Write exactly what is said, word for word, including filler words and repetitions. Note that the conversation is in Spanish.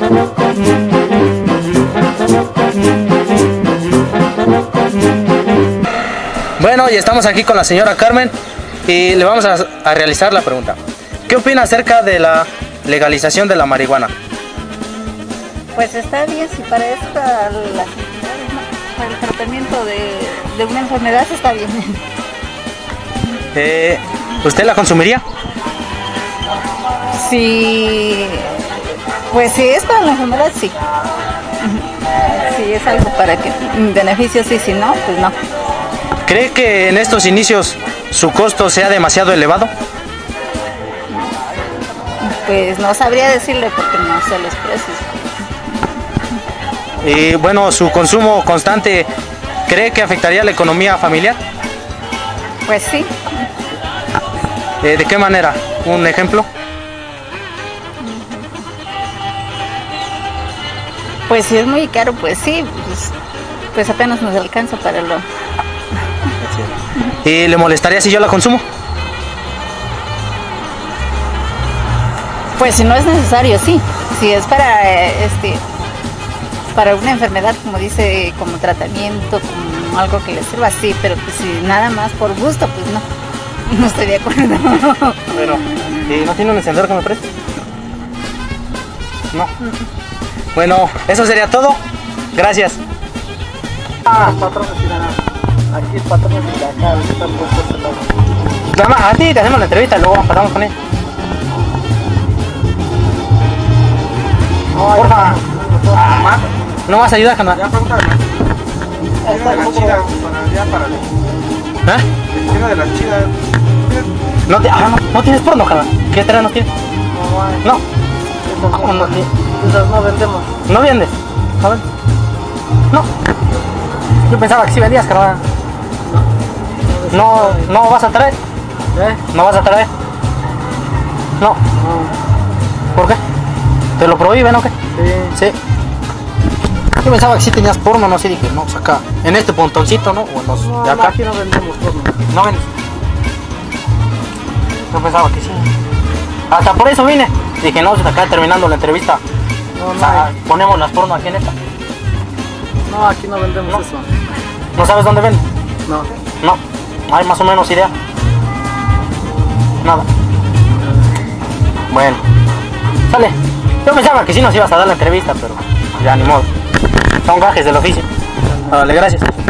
Bueno, y estamos aquí con la señora Carmen y le vamos a, a realizar la pregunta. ¿Qué opina acerca de la legalización de la marihuana? Pues está bien, si para esta, la, para el tratamiento de, de una enfermedad está bien. Eh, ¿Usted la consumiría? Sí, pues si es para la enfermedad, sí. Si es algo para que beneficio, sí, si no, pues no. ¿Cree que en estos inicios su costo sea demasiado elevado? Pues no sabría decirle porque no sé los precios. Y bueno, su consumo constante, ¿cree que afectaría la economía familiar? Pues sí. Eh, ¿De qué manera? ¿Un ejemplo? Pues si es muy caro, pues sí, pues, pues apenas nos alcanza para lo... ¿Y le molestaría si yo la consumo? Pues si no es necesario, sí. Si es para eh, este para una enfermedad, como dice, como tratamiento, como algo que le sirva, sí, pero pues si nada más por gusto, pues no. No estoy de acuerdo. Pero, ¿y no tiene un encendedor que me preste? No. Bueno, eso sería todo. Gracias. Ah, patrón, aquí el patrón de acá, está puesto el lado. Nada más, a ti te hacemos la entrevista y luego pasamos con él. No, Porfa. Ah, ¿No vas a ayudar, canal? ya pregúntale. Tiene de la chida, para ya para ¿Eh? Tiene de la chida. No, te, ah, no, no tienes porno, canal. ¿Qué trae no tienes? No, hay. No. Esas ¿Cómo no tienes? Esas no vendemos. ¿No vendes? A ver. No. Yo pensaba que sí vendías, carnal. No, no vas a traer. ¿Eh? ¿No vas a traer? No. No. ¿Por qué? ¿Te lo prohíben o qué? Sí. Sí. Yo pensaba que sí tenías porno, no sé, dije, no, pues acá, en este pontoncito, ¿no? O en los No, de no, acá. aquí no vendemos porno. ¿No vendes? Yo pensaba que sí. Hasta por eso vine. Dije, no, se está acá terminando la entrevista. No, O no, sea, hay. ponemos las porno aquí en esta. No, aquí no vendemos No. eso. ¿No sabes dónde venden? No. No. ¿Hay más o menos idea? Nada. Bueno. Sale. Yo pensaba que sí nos ibas a dar la entrevista, pero ya ni modo. Son gajes del oficio. Vale, gracias.